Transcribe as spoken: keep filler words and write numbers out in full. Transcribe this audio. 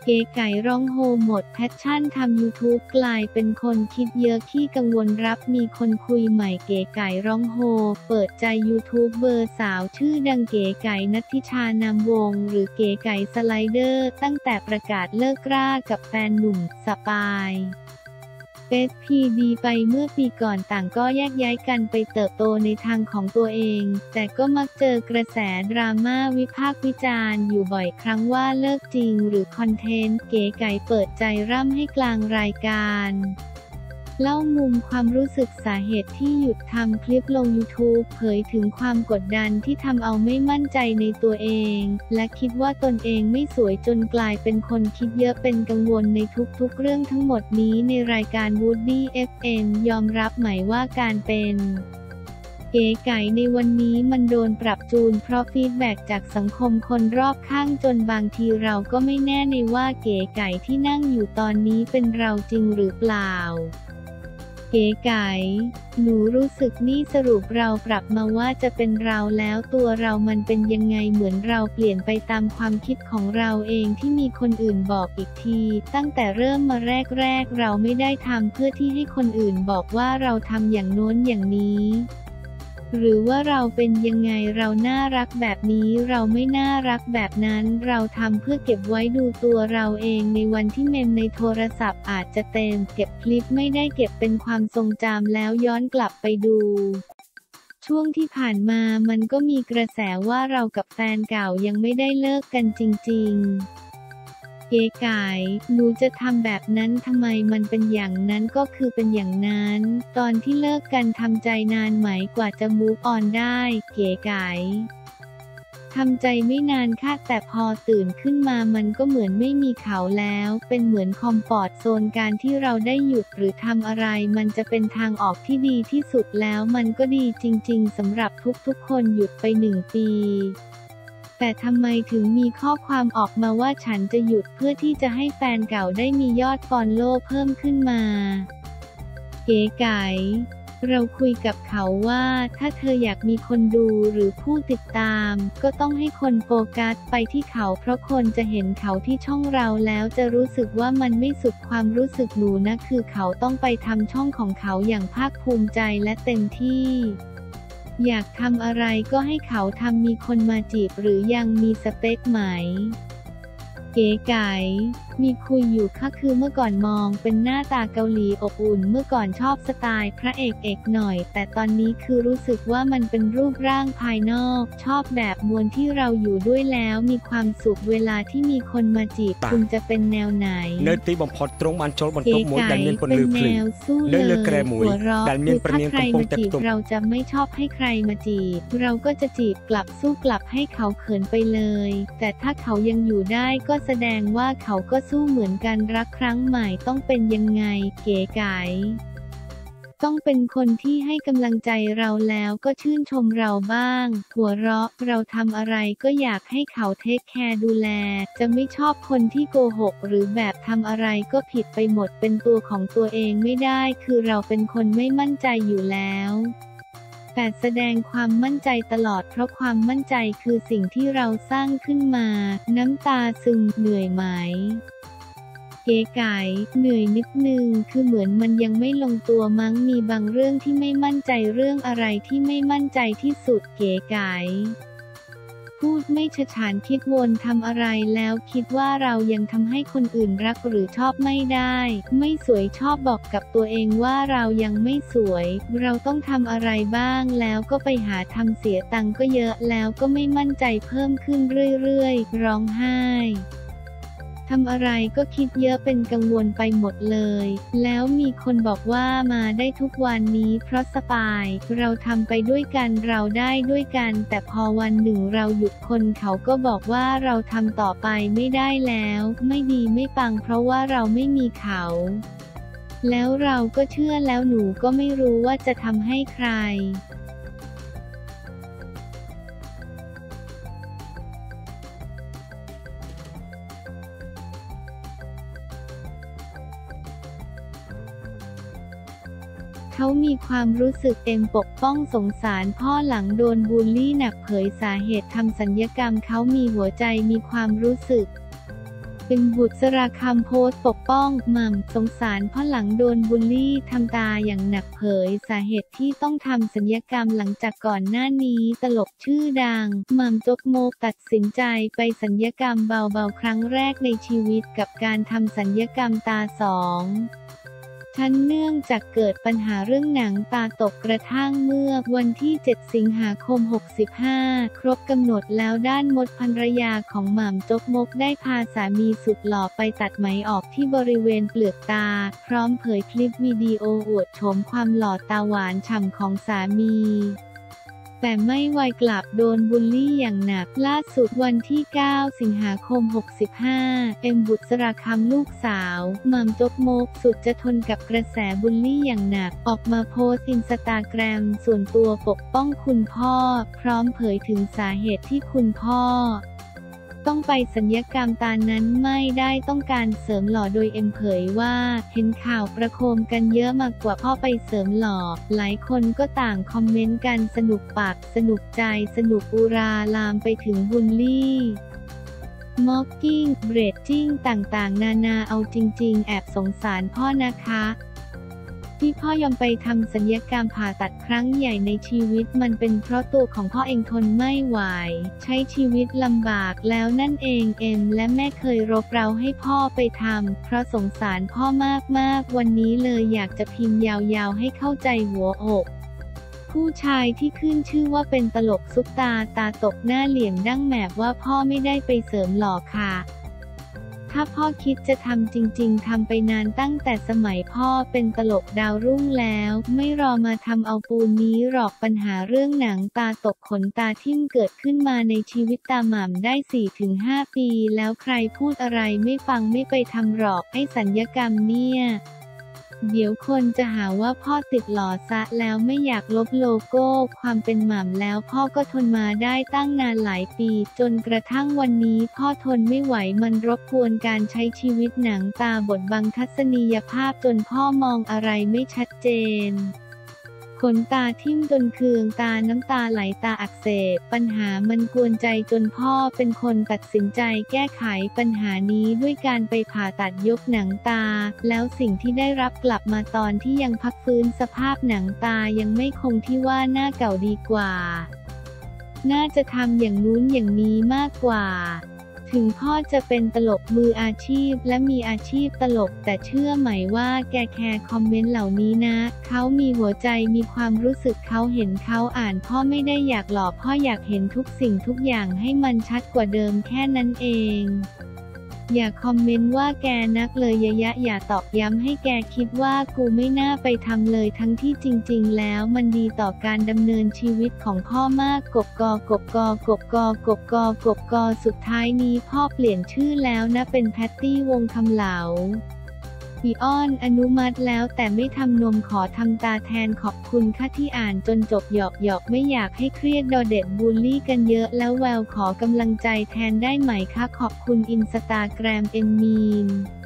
เก๋ไก๋ร้องโฮหมดแพชชั่นทำยูทูบกลายเป็นคนคิดเยอะขี้กังวลรับมีคนคุยใหม่เก๋ไก๋ร้องโฮเปิดใจยูทูบเบอร์สาวชื่อดังเก๋ไก๋ณัฐฐิชานามวงศ์หรือเก๋ไก๋สไลเดอร์ตั้งแต่ประกาศเลิกรากับแฟนหนุ่มสปายเอส พี ดี ไปเมื่อปีก่อนต่างก็แยกย้ายกันไปเติบโตในทางของตัวเองแต่ก็มักเจอกระแสดราม่าวิพากษ์วิจารณ์อยู่บ่อยครั้งว่าเลิกจริงหรือคอนเทนต์เก๋ไก๋เปิดใจร่ำให้กลางรายการเล่ามุมความรู้สึกสาเหตุที่หยุดทำคลิปลง ยูทูบ เผยถึงความกดดันที่ทำเอาไม่มั่นใจในตัวเองและคิดว่าตนเองไม่สวยจนกลายเป็นคนคิดเยอะเป็นกังวลในทุกๆเรื่องทั้งหมดนี้ในรายการ Woody เอฟ เอ็ม ยอมรับไหมว่าการเป็นเก๋ไก๋ในวันนี้มันโดนปรับจูนเพราะฟีดแบ็กจากสังคมคนรอบข้างจนบางทีเราก็ไม่แน่ในว่าเก๋ไก๋ที่นั่งอยู่ตอนนี้เป็นเราจริงหรือเปล่าเก๋ไก๋หนูรู้สึกนี่สรุปเราปรับมาว่าจะเป็นเราแล้วตัวเรามันเป็นยังไงเหมือนเราเปลี่ยนไปตามความคิดของเราเองที่มีคนอื่นบอกอีกทีตั้งแต่เริ่มมาแรกๆเราไม่ได้ทำเพื่อที่ให้คนอื่นบอกว่าเราทำอย่างโน้นอย่างนี้หรือว่าเราเป็นยังไงเราน่ารักแบบนี้เราไม่น่ารักแบบนั้นเราทำเพื่อเก็บไว้ดูตัวเราเองในวันที่เมมในโทรศัพท์อาจจะเต็มเก็บคลิปไม่ได้เก็บเป็นความทรงจำแล้วย้อนกลับไปดูช่วงที่ผ่านมามันก็มีกระแสว่าเรากับแฟนเก่ายังไม่ได้เลิกกันจริงๆเก๋ไก๋หนูจะทำแบบนั้นทำไมมันเป็นอย่างนั้นก็คือเป็นอย่างนั้นตอนที่เลิกกันทำใจนานไหมกว่าจะมูฟออนได้เก๋ไก๋ทำใจไม่นานค่ะแต่พอตื่นขึ้นมามันก็เหมือนไม่มีเขาแล้วเป็นเหมือนคอมฟอร์ตโซนการที่เราได้หยุดหรือทำอะไรมันจะเป็นทางออกที่ดีที่สุดแล้วมันก็ดีจริงๆสำหรับทุกๆคนหยุดไปหนึ่งปีแต่ทำไมถึงมีข้อความออกมาว่าฉันจะหยุดเพื่อที่จะให้แฟนเก่าได้มียอดฟอลโล่เพิ่มขึ้นมาเก๋ไก๋เราคุยกับเขาว่าถ้าเธออยากมีคนดูหรือผู้ติดตามก็ต้องให้คนโฟกัสไปที่เขาเพราะคนจะเห็นเขาที่ช่องเราแล้วจะรู้สึกว่ามันไม่สุดความรู้สึกหนูนะคือเขาต้องไปทำช่องของเขาอย่างภาคภูมิใจและเต็มที่อยากทำอะไรก็ให้เขาทำมีคนมาจีบหรือยังมีสเปคไหมเก๋ไก๋มีคุยอยู่ค่ะคือเมื่อก่อนมองเป็นหน้าตาเกาหลีอบอุ่นเมื่อก่อนชอบสไตล์พระเอกเอกหน่อยแต่ตอนนี้คือรู้สึกว่ามันเป็นรูปร่างภายนอกชอบแบบมวลที่เราอยู่ด้วยแล้วมีความสุขเวลาที่มีคนมาจีบคุณจะเป็นแนวไหนនៅទីបំផុតទ្រង់បានចូលបន្ទប់មួយដែលមានពន្លឺភ្លឺនៅលើគ្រែមួយដែលមានព្រះនាងកំពុងតែផ្ទុំเราจะไม่ชอบให้ใครมาจีบเราก็จะจีบกลับสู้กลับให้เขาเขินไปเลยแต่ถ้าเขายังอยู่ได้ก็แสดงว่าเขาก็สู้เหมือนกันรักครั้งใหม่ต้องเป็นยังไงเก๋ไก๋ต้องเป็นคนที่ให้กำลังใจเราแล้วก็ชื่นชมเราบ้างหัวเราะเราทำอะไรก็อยากให้เขาเทคแคร์ดูแลจะไม่ชอบคนที่โกหกหรือแบบทำอะไรก็ผิดไปหมดเป็นตัวของตัวเองไม่ได้คือเราเป็นคนไม่มั่นใจอยู่แล้วแต่แสดงความมั่นใจตลอดเพราะความมั่นใจคือสิ่งที่เราสร้างขึ้นมาน้ำตาซึมเหนื่อยไหมเก๋ไก๋เหนื่อยนิดนึงคือเหมือนมันยังไม่ลงตัวมั้งมีบางเรื่องที่ไม่มั่นใจเรื่องอะไรที่ไม่มั่นใจที่สุดเก๋ไก๋พูดไม่ฉะฉานคิดวนทำอะไรแล้วคิดว่าเรายังทำให้คนอื่นรักหรือชอบไม่ได้ไม่สวยชอบบอกกับตัวเองว่าเรายังไม่สวยเราต้องทำอะไรบ้างแล้วก็ไปหาทำเสียตังค์ก็เยอะแล้วก็ไม่มั่นใจเพิ่มขึ้นเรื่อยๆร้องไห้ทำอะไรก็คิดเยอะเป็นกังวลไปหมดเลยแล้วมีคนบอกว่ามาได้ทุกวันนี้เพราะสปายเราทำไปด้วยกันเราได้ด้วยกันแต่พอวันหนึ่งเราหยุดคนเขาก็บอกว่าเราทำต่อไปไม่ได้แล้วไม่ดีไม่ปังเพราะว่าเราไม่มีเขาแล้วเราก็เชื่อแล้วหนูก็ไม่รู้ว่าจะทำให้ใคร เขามีความรู้สึกเต็มปกป้องสงสารพ่อหลังโดนบูลลี่หนักเผยสาเหตุทำศัลยกรรมเขามีหัวใจมีความรู้สึกเป็นบุษราคำโพสต์ปกป้องหม่ำสงสารพ่อหลังโดนบูลลี่ทำตาอย่างหนักเผยสาเหตุที่ต้องทำศัลยกรรมหลังจากก่อนหน้านี้ตลกชื่อดังหม่ำจกโมกตัดสินใจไปศัลยกรรมเบาๆครั้งแรกในชีวิตกับการทำศัลยกรรมตาสองชั้นเนื่องจากเกิดปัญหาเรื่องหนังตาตกกระทั่งเมื่อวันที่เจ็ดสิงหาคมหกสิบห้าครบกำหนดแล้วด้านมดภรรยาของหม่ำจกมกได้พาสามีสุดหล่อไปตัดไหมออกที่บริเวณเปลือกตาพร้อมเผยคลิปวิดีโออวดโฉมความหล่อตาหวานฉ่ำของสามีแต่ไม่ไวกลับโดนบูลลี่อย่างหนักล่าสุดวันที่เก้าสิงหาคมหกสิบห้าเอ็มบุษราคำลูกสาวหม่ำจกมกสุดจะทนกับกระแสบูลลี่อย่างหนักออกมาโพสต์อินสตาแกรมส่วนตัวปกป้องคุณพ่อพร้อมเผยถึงสาเหตุที่คุณพ่อต้องไปศัลยกรรมตานั้นไม่ได้ต้องการเสริมหล่อโดยเอ็มเผยว่าเห็นข่าวประโคมกันเยอะมากกว่าพ่อไปเสริมหล่อหลายคนก็ต่างคอมเมนต์กันสนุกปากสนุกใจสนุกอุราลามไปถึงบูลลี่มอกกิ้งเบรดจิ้งต่างๆนานาเอาจริงๆแอบสงสารพ่อนะคะที่พ่อยอมไปทำศัลยกรรมผ่าตัดครั้งใหญ่ในชีวิตมันเป็นเพราะตัวของพ่อเองทนไม่ไหวใช้ชีวิตลำบากแล้วนั่นเองเอ็มและแม่เคยรบเร้าให้พ่อไปทำเพราะสงสารพ่อมากๆวันนี้เลยอยากจะพิมพ์ยาวๆให้เข้าใจหัวอกผู้ชายที่ขึ้นชื่อว่าเป็นตลกซุปตาตาตกหน้าเหลี่ยมดั้งแหมบว่าพ่อไม่ได้ไปเสริมหล่อค่ะถ้าพ่อคิดจะทำจริงๆทำไปนานตั้งแต่สมัยพ่อเป็นตลกดาวรุ่งแล้วไม่รอมาทำเอาปูนนี้หรอกปัญหาเรื่องหนังตาตกขนตาทิ่มเกิดขึ้นมาในชีวิตตาหม่ำได้ สี่ถึงห้า ปีแล้วใครพูดอะไรไม่ฟังไม่ไปทำหรอกไอ้ศัลยกรรมเนี่ยเดี๋ยวคนจะหาว่าพ่อติดหล่อซะแล้วไม่อยากลบโลโก้ความเป็นหม่ำแล้วพ่อก็ทนมาได้ตั้งนานหลายปีจนกระทั่งวันนี้พ่อทนไม่ไหวมันรบกวนการใช้ชีวิตหนังตาบดบังทัศนียภาพจนพ่อมองอะไรไม่ชัดเจนขนตาทิ่มจนเคืองตาน้ำตาไหลตาอักเสบปัญหามันกวนใจจนพ่อเป็นคนตัดสินใจแก้ไขปัญหานี้ด้วยการไปผ่าตัดยกหนังตาแล้วสิ่งที่ได้รับกลับมาตอนที่ยังพักฟื้นสภาพหนังตายังไม่คงที่ว่าหน้าเก่าดีกว่าน่าจะทำอย่างนู้นอย่างนี้มากกว่าถึงพ่อจะเป็นตลกมืออาชีพและมีอาชีพตลกแต่เชื่อไหมว่าแกแคร์คอมเมนต์เหล่านี้นะเขามีหัวใจมีความรู้สึกเขาเห็นเขาอ่านพ่อไม่ได้อยากหลอกพ่ออยากเห็นทุกสิ่งทุกอย่างให้มันชัดกว่าเดิมแค่นั้นเองอย่าคอมเมนต์ว่าแกนักเลยยะยะอย่าตอกย้ำให้แกคิดว่ากูไม่น่าไปทำเลยทั้งที่จริงๆแล้วมันดีต่อการดำเนินชีวิตของพ่อมากกบกกบกกบกกบกกบกสุดท้ายนี้พ่อเปลี่ยนชื่อแล้วนะเป็นแพตตี้วงคำเหลาพี่อ้อนอนุมัติแล้วแต่ไม่ทำนมขอทำตาแทนขอบคุณค่ะที่อ่านจนจบหยอกหยอกไม่อยากให้เครียดดอเด็ดบูลลี่กันเยอะแล้วแววขอกำลังใจแทนได้ไหมคะขอบคุณอินสตาแกรมเอ็มมีน